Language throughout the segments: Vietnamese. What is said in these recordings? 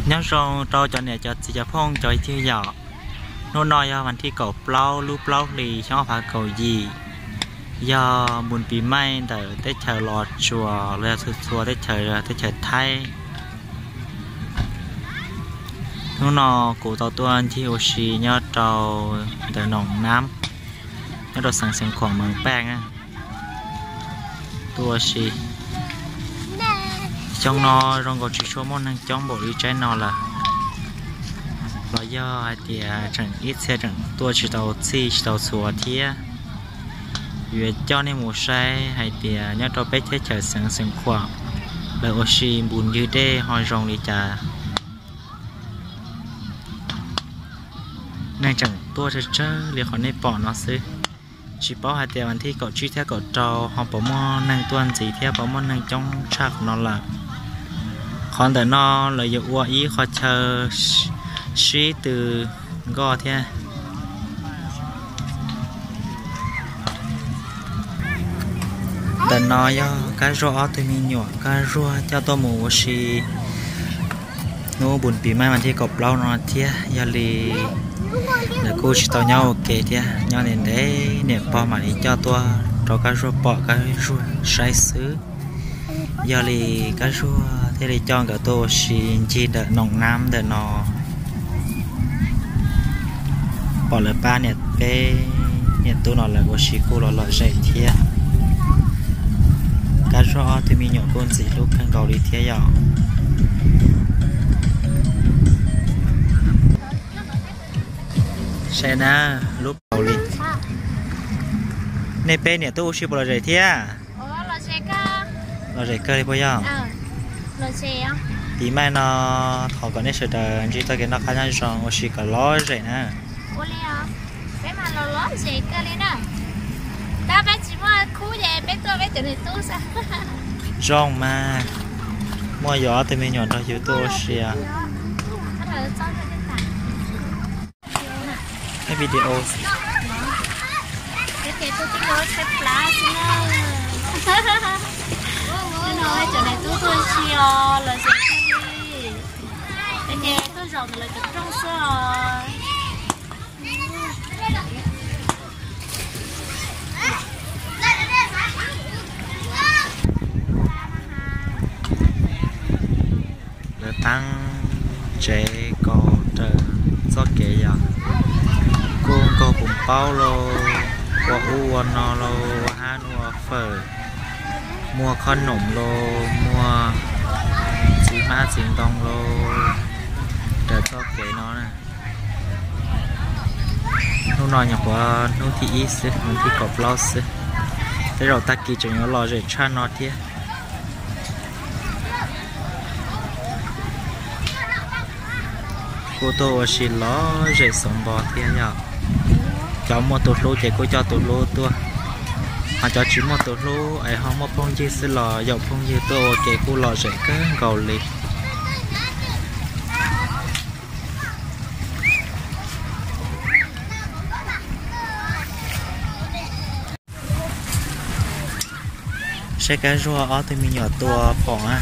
nhớ rong trâu cho nè cho chị phong cho chơi nhỏ nó nóiวันที่เก่าเปล่ารูปเปล่าลีช่องพาเก่ายียาบุญปีใหม่แต่ได้เชิญรอชัวเรือชัวได้เชิญไทยนู้นกูตัวตัวที่โอชิยอดเราเดินหนองน้ำยอดเราสั่งเสียงของเมืองแป้งอ่ะตัวชีtrong nó rong có chỉ số món năng trong bộ đi trái nó là do thì chẳng ít xe chẳng tua chỉ tàu xi chỉ tàu xùa thía vì cho nên một sai hay thì nhớ cho bé thế chờ sáng khoảng là oxy bùn như đê hồi rong đi trà này chẳng tua chơi chơi liền khỏi nên bỏ nó xí chỉ bảo hai tiền anh thì cậu truy theo cậu trâu họ bảo món năng tuân gì theo bảo món năng trong chắc nó là còn để nó là dụ qua ý họ chờ suy từ gò thế để nó do cái rô thì mình nhỏ cái rô cho tôi mua xì nó buồn bị mai mà thì cọp lâu nó thế giờ thì để cô chỉ tao nhau ok thế nhau nên đấy niệm bao mà đi cho tôi cho cái rô bỏ cái rô sai xứ giờ thì cái rô thế thì cho cả tôi xin chi đợi nồng nam đợi nó bỏ lại ba nhiệt bé nhiệt tôi nói là của chị cô là dạy thiệt cá rô thì mình nhỏ con gì lúc khăn cầu đi thiệt giờ xe na lúc cầu đi này bé nhiệt tôi chỉ bỏ lại dạy thiệt là dạy cơ đi bao giờ tí mai nó thọ còn nét đời chỉ tới cái nó khá nhanh rồi我是个老人呢我了别嘛老人个哩呢大白只么苦的别做别整的多噻rong mà mua gió thì mình nhọn đó yếu tố xìa cái video cái tôi chỉ nói cái plá chứ nói chỗ này tôi xìa là gì cái tôi rộng là cái trong số là tăng chế cầu trời do kể giờ cung cầu cùng bao lô qua u nó lô han mua phở mua khăn nổm lô mua chỉ má xin tông lô để cho kể nó nè nó nói nhọc quá nó thì ít xí nó thì cọp lo xí thế rồi ta kỳ cho nó lo rồi cha nó thế cô tôi chỉ lo rồi sống bò thế nhở cho một tổ lô thì cô cho tổ lô tua họ cho chỉ một tổ lô ấy họ một phong gì xí lò dọc phong gì tôi kể cô lo rồi cái cầu lì sẽ cái rùa ở thì mình nhỏ tua phỏng à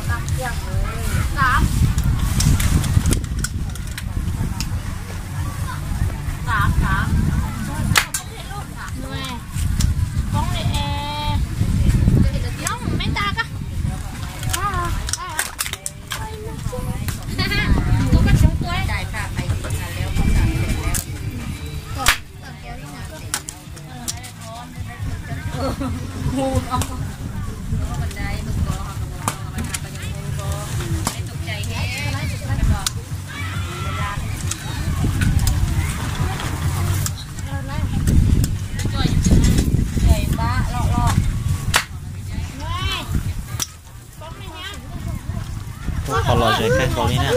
họ lo rồi cái cầu đi nè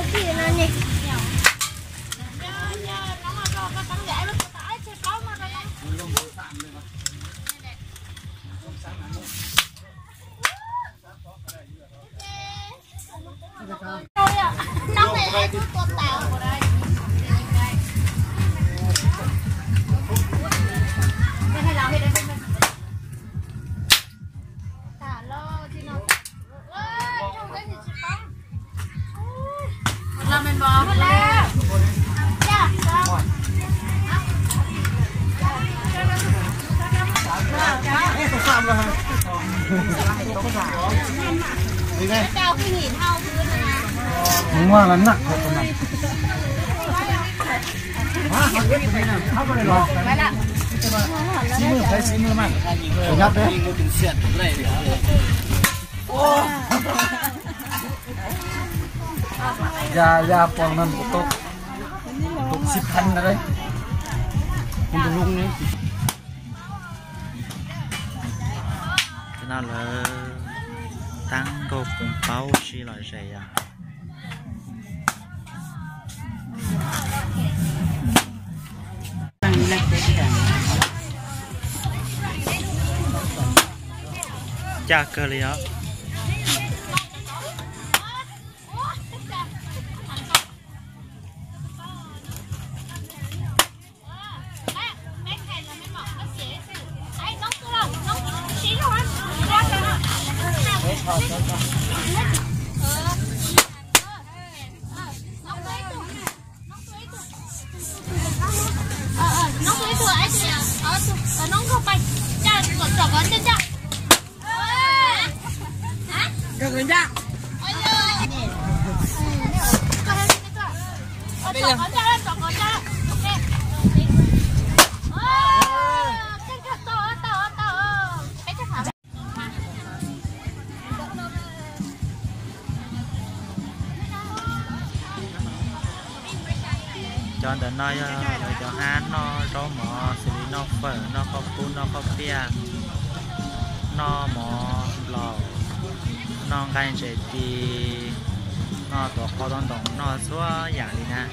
Nóng này ai cứ tuột tàu vào đây. Đây hay làm đây tả lo thì nó trong cái gì chứ không làm mình bỏ hết lá dạ cao cái nhìn hao cứ đúng rồi lắm nặng da quang nan của tôi xịt thanh đấy không được luôn đấy cái nào là tăng cô cùng bao xí lại gì à chả cơ li đó nóng tới tuổi ấy thì nóng không bay cha còn trò con chân cha hả được rồi cha trò con cha trò con cha cái thật to cái thật hả cho đến nơi cho han nó rau mỏ xử lý nó phở nó có cún nó có bia nó mỏ lò nó gai chế thì nó tổ khó đồng nó xóa giả đi nè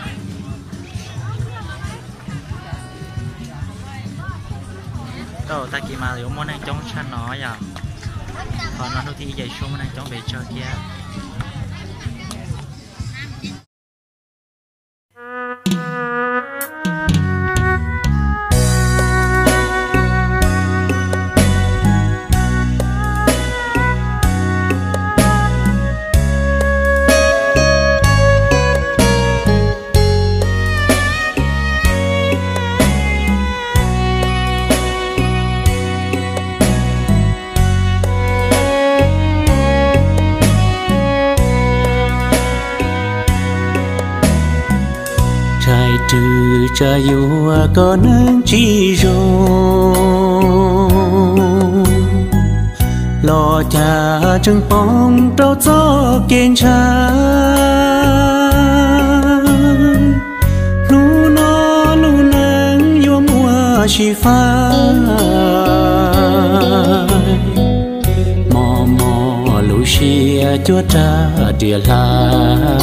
đâu ta kỳ mà yếu món anh chống chăn nó vậy còn nó thì dậy xuống món anh chống về cho kia trừ cha yêu có nắng chi rồi lo cha trừng bóng trâu gió kiên cha lu nắng yêu mùa chi phai mò lu xia chúa cha địa lai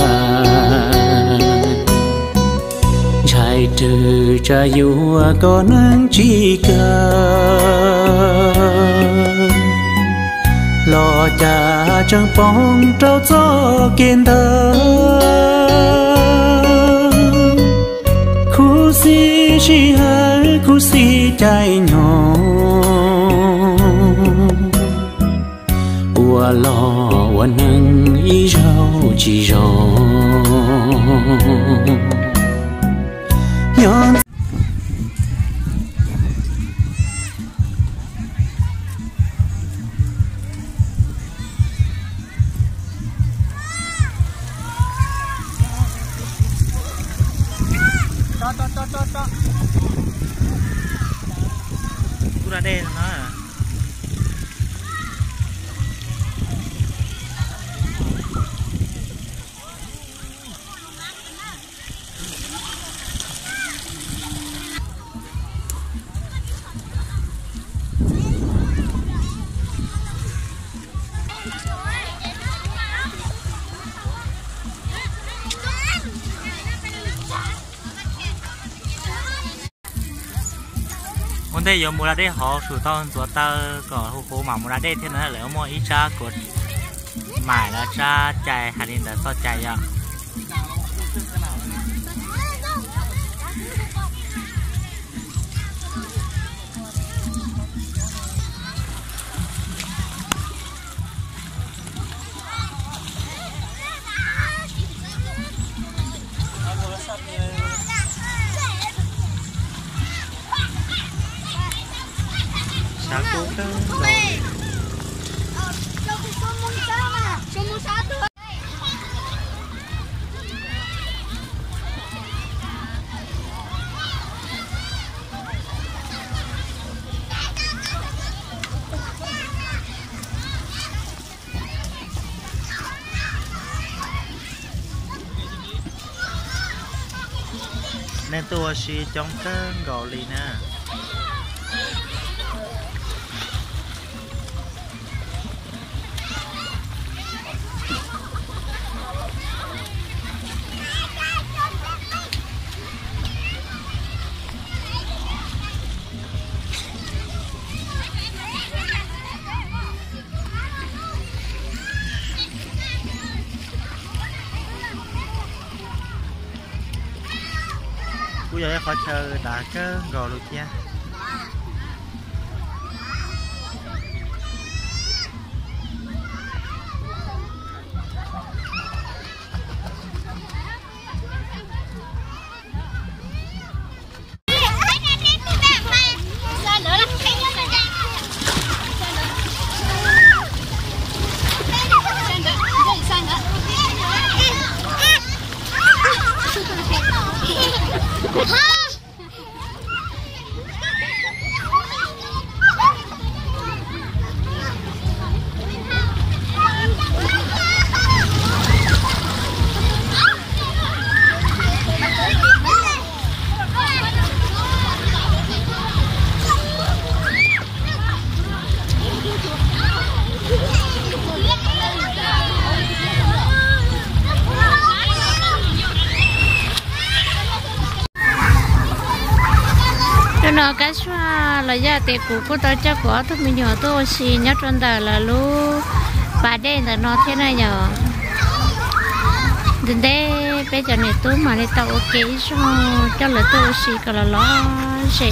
trái trừ cha yêu có nắng chi cả lo cha trăng bóng trâu gió kiên thơ khu si chi hai khu si trái nhỏ ua lo ua nắng ý rau chi rau nhon to ra đây nó à thế giờ mua ra đây họ sửa toตัวta có hồ mà mua ra đây thế này là mua ít cha cột mải là cha chạy hay là so chạy à sao cũng đó nên tôi sẽ trong cái gọi lì nè bây giờ phải chờ đã cái gò được nha nó cái xoa là gia tiệc của tôi chắc của tôi mình nhỏ tôi xì nhớ trong đời là lu bà đen là nó thế này nhở đến đây bây giờ này tôi mà đi tàu ok cho là tôi xì cả là lo xì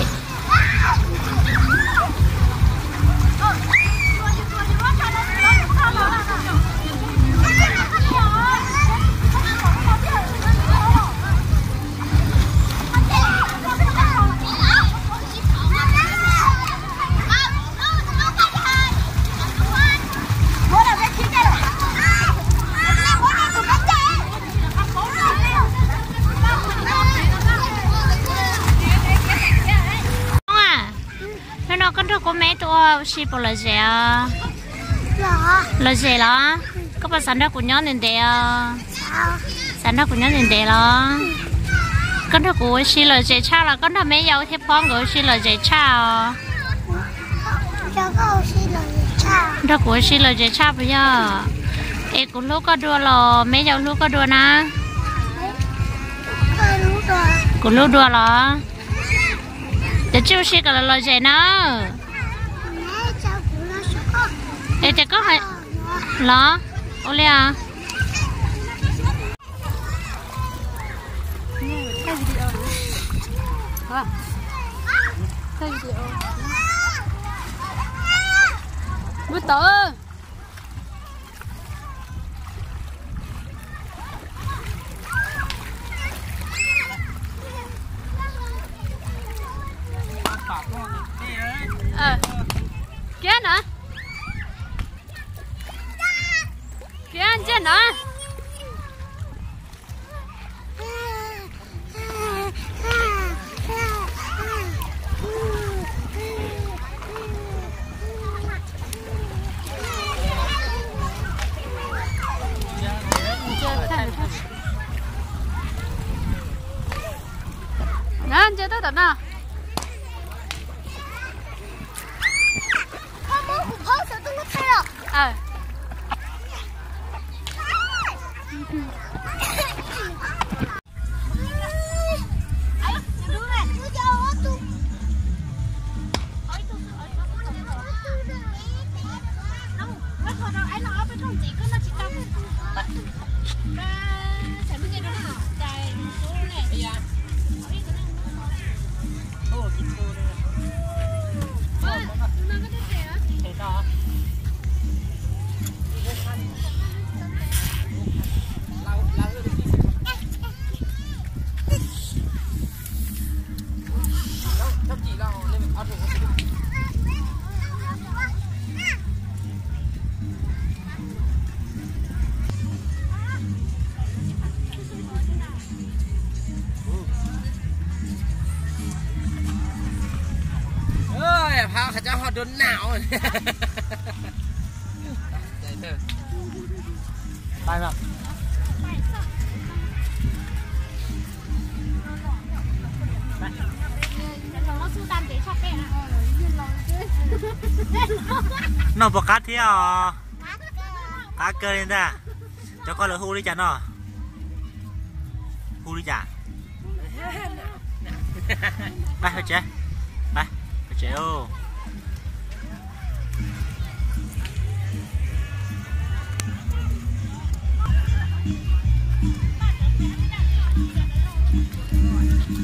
có mấy tôi xí bỏ là gì à là gì đó có bao sản đó của nhóm nên để sản đó của nhóm nên để đó con đó của xí là gì cha là con đó mấy giàu thế phong của xí là gì cha đó của xí là gì cha bây giờ em cũng lúc có đua là mấy giàu lúc có đua nè cũng lúc đua là để chiêu xí cái là gì nữa để chỉ có hai lọ ô lê à bữa tối kia nữa kia anh chết nữa nè anh chơi tới tận nào พร้าวเขาจะหอดโดนหนาวไปแบบ nó bọc cát thế à cá cơ lên ra cho con là hu đi chả nó hu đi chảไปเจ๊ไปเจ๊โอ้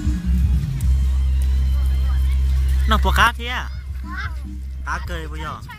nó bọc cá thế à cá cơ bây giờ